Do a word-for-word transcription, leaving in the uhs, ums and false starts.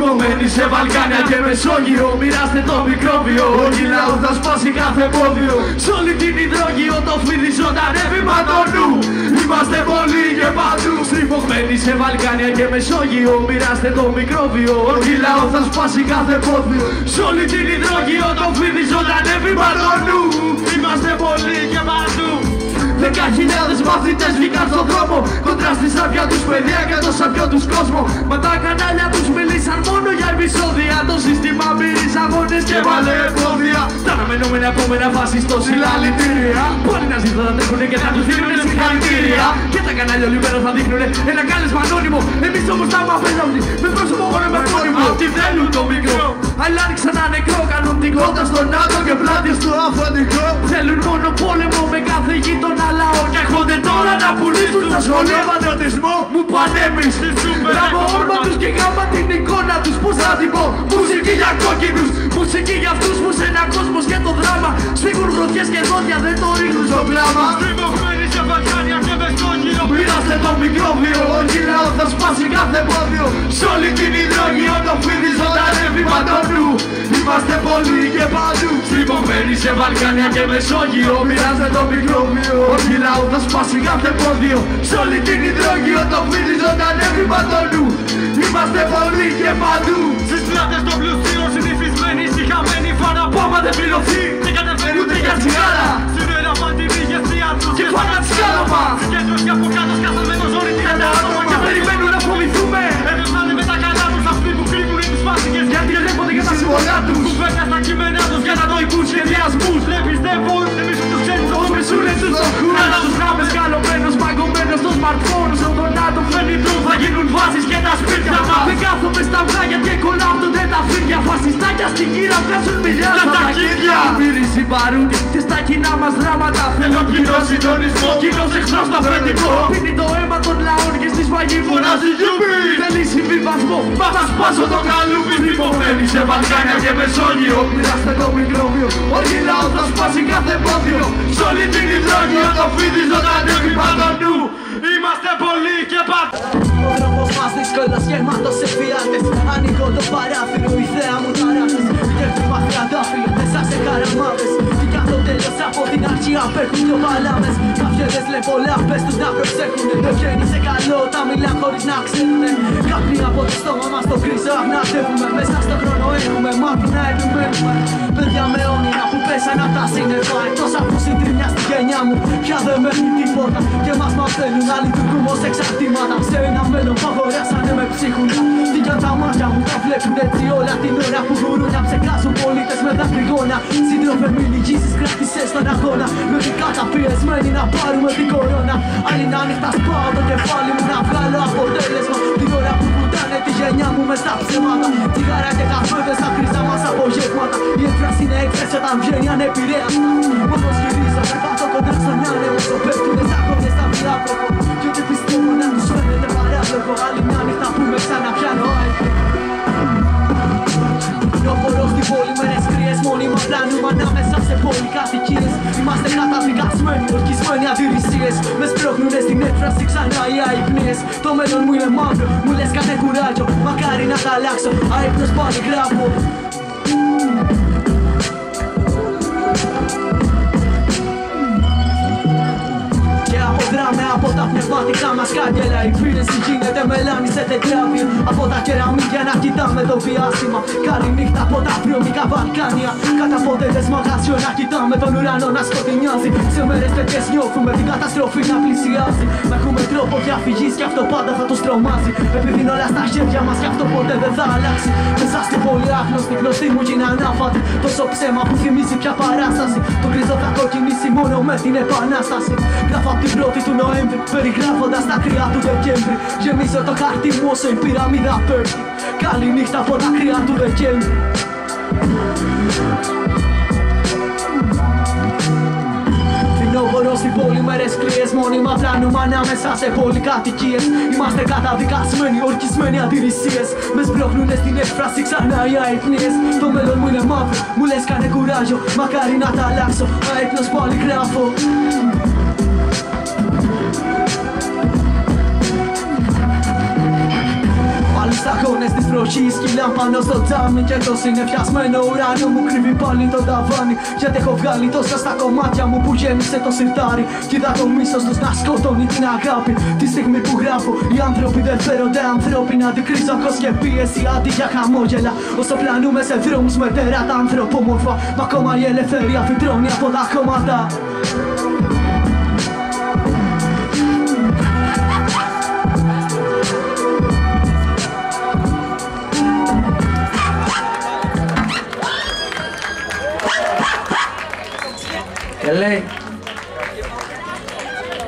Τρυπωμένοι σε Βαλκάνια και Μεσόγειο, μοιράστε το μικρόβιο. Όχι λαό θα σπάσει κάθε εμπόδιο. Σ' όλη την υδρόγειο το φίδι ζωντανεύει μαντονού. Είμαστε πολλοί και παντού. Στριφωμένοι σε Βαλκάνια και Μεσόγειο, μοιράστε το μικρόβιο. Όχι λαό θα σπάσει κάθε εμπόδιο. Σ' όλη την υδρόγειο το φίδι ζωντανεύει μαντονού. Είμαστε πολλοί και παντού. Δέκα χιλιάδες μαθητές βγήκαν στον δρόμο κοντρά στη σάπια τους παιδιά και το σαπιό τους κόσμο. Μα τα κανάλια τους μίλησαν μόνο για επεισόδια. Το σύστημα μύρισε αγώνες και βάλε εμπόδια. Τα αναμενόμενα επόμενα φασιστό συλλαλητήρια. Πολλοί να ζητούν θα τρέχουνε και θα τους δείνουνε συγχαρητήρια. Και τα κανάλια ολυμέρα θα δείχνουνε ένα κάλεσμα ανώνυμο. Εμείς όμως τα μαθαίναμε με πρόσωπο μόνο με φόνιμο. Αυτοί θέλουν το μικρό, αλλά ρίξαν ένα νεκρό. Κάνουν την κότα στον ΝΑΤΟ και πλάτη στο Αφραντικό. Θέλουν μόνο πόλεμο με κάθε γείτονα λαό. Και έρχονται τώρα να πουλήσουν στα σχολεία πατριωτισμό. Μου πανέμεις γάμω όρμα τους και γάμα την εικόνα τους. Πώς θα την πω, μουσική για κόκκινους. Μουσική για αυτούς που σε ένα κόσμο και το δράμα. Σφίγγουν γροθιές και δόντια δεν το ρίχνουν στο κλάμα. Στριφωμένοι σε Βαλκάνια και Μεσόγειο, μοιράστε το μικρόβιο. Όχι λαό θα σπάσει κάθε εμπόδιο. Σ' όλη την υδρόγειο το φίδι ζωντανεύει παντού. Είμαστε πολλοί και παντού. Στριφωμένοι σε Βαλκάνια και Μεσόγειο, μοιράστε το μικρόβιο. Όχι λαό θα σπάσει κάθε εμπόδιο. Σ' όλη την υδρόγειο το φίδι ζωντανεύει παντού. Είμαστε πολλοί και παντού. Στις πλάτες των πλουσίων συνηθισμένοι, συχαμένοι φαναπόμα δεν πληρωθεί. Δεν κατεβαίνει ούτε για τσιγάρα. Στην έλαβα την ηγεσία τους και φάνα σκάλωμα. Συγκέντρωση από κάτω σκάσαμε ζόρι τριάντα άτομα και περιμένουν να φοβηθούμε. Έδωσανε με τα καλά τους αυτοί που κρύβουνε τις φάσικες. Γιατί ελέγχονται για τα συμβολιά τους. Κουβέντα στα κείμενα τους για να νοικούς σχεδιασμούς. Δεν πιστεύουν, εμείς τους ξέρουν όπως μισούνε τους στοχούς. Κάνα τους γράμμες καλωμένος, παγκωμένος στο smartphone. Στον δονάτο φαίνητρούν θα γίνουν βάσεις και τα σπίτια μας. Δεν κάθομαι στα αυγά και κολλάπτονται τα φίδια. Φασιστάκια στην κύρα βγάζουν μιλιά στα τα κίδια. Μύριση παρούτη και στα κοινά μας δράματα. Θέλω κοινό συντονισμό, κοινός εχθρός στο αφεντικό. Πίνει το αίμα των λαών και στη σφαγή φωνάζει γιουπί. Θέλει συμβιβασμό, μα θα σπάσω το καλούπι. Στριφωμένοι σε Βαλκάνια και Μεσόγειο, μοιράστε το μικρόβιο. Όχι λαό θα σπάσει κάθε εμπόδιο. Σ' όλη την υδρόγειο το φίδι ζωντανεύει παντού. Είμαστε πολλοί και παντού. Ο δρόμος μας δύσκολος γεμάτος σε φιάτες. Ανοίγω το παράθυρο, η θέα μου ταράτες. Γεύτης μαθιά δάφυλλο μέσα σε καραμάδες. Τι κάτω τέλος από την αρχή απέχουν δυο παλάμες. Καφιέδες βλέπω λάμπες τους να προσέχουνε. Το βγαίνει σε καλό, τα μιλά χωρίς να ξέρουνε. Καπνί από το στόμα μας το κρίζο αγνατεύουμε. Μέσα στον χρόνο έχουμε μάθει να επιμένουμε. Παιδιά με όνειρα που πέσαν απ' τα σύννεφα. Εκτός από συντριμμιά στη γενιά μου πια δεν μένει τίποτα. Και μας μαθαίνουν να λειτουργούμε ως εξαρτήματα. Σε ένα μέλλον που αγοράσανε με ψίχουλα. Τι για τα μάτια μου τα βλέπουν έτσι όλα την ώρα που μπορούν να ψεκάσουν πολίτες με δακρυγόνα. Σύντροφε μην λυγίσεις, κράτησες στον αγώνα. Με την καταπιεσμένη να πάρουμε την κορώνα. Άλλοι να ανοιχτά σπάω το κεφάλι μου να βγάλω αποτέλεσμα. Την ώρα που κουτάνε τη γενιά μου μες στα ψέματα. Τσιγάρα και καφέδες στα χρυσά μας απογεύματα. Η έκφραση είναι έκφραση όταν βγαίνει ανεπηρέαστα. Μόνος γυρίζω, περπάτω κοντά στον άνεμο. Όσο πέφτουνε στα χρόνια στα μιλάκροπο. Κι ό,τι πιστεύω να τους φαίνεται παράλογο. Άλλη μια νύχτα που με ξαναπιάνω άϊπο. Νόφορος στην πόλη με ρεσκρίες. Μόνιμα πλάνουμε ανάμεσα σε πολυκατοικίες. Είμαστε καταδικασμένοι, ορκισμένοι αντιρρησίες. Με σπρώχνουνε στην έκφραση ξανά οι αϊπνίες. Το μέλλον μου είναι μαύρο, μου λες κάνε κουράγιο. Μακάρι να τα αλλάξω, αϊπνός πάλι γράφω. Αποδράμε από τα πνευματικά μας κάγκελα. Η πύρεση γίνεται μελάνη σε τετράδιο. Από τα κεραμίδια να κοιτάμε το διάστημα. Καλή νύχτα από τα βρώμικα Βαλκάνια. Κατά πόδες μαγαζιό να κοιτάμε τον ουρανό να σκοτεινιάζει. Σε μέρες τέτοιες νιώθουμε την καταστροφή να πλησιάζει. Να έχουμε τρόπο διαφυγής κι αυτό πάντα θα τους τρομάζει. Επειδή είναι όλα στα χέρια μας κι αυτό ποτέ δεν θα αλλάξει. Μέσα στην πόλη άγνωστη γνωστή μου γίνει ανάφατη. Τόσο ψέμα που θυμίζει πια παράσταση. Το γκριζό θα κοκκινήσει μόνο με την επανάσταση. Γράφω απ' την πρώτη του Νοέμβρη, περιγράφοντας τα κρύα του Δεκέμβρη. Γεμίζω το χαρτί μου όσο η πυραμίδα πέφτει. Καλή νύχτα από τα κρύα του Δεκέμβρη. Φινόβορος στην πόλη με ρεσκλίες. Μόνιμα πλάνουμε ανάμεσα σε πολυκατοικίες. Είμαστε καταδικασμένοι, ορκισμένοι αντιρρησίες. Με σπρώχνουνε στην έκφραση ξανά οι αϊπνίες. Το μέλλον μου είναι μαύρο, μου λες κάνε κουράγιο. Μακάρι να τα αλλάξω, αϊπνός πάλι γράφω. σταγόνες της βροχής κυλάν πάνω στο τζάμι και το συννεφιασμένο ουράνιο μου κρύβει πάλι το ταβάνι. Γιατί έχω βγάλει τόσα στα κομμάτια μου που γέμισε το σιρτάρι. Κοίτα το μίσος τους να σκοτώνει την αγάπη. Τη στιγμή που γράφω οι άνθρωποι δεν φέρονται ανθρώπινα. Αντικρίζω άγχος και πίεση αντί για χαμόγελα. Όσο πλανούμε σε δρόμους με τεράτα ανθρωπόμορφα, μα ακόμα η ελευθερία φυτρώνει από τα κόμματα. Και λέει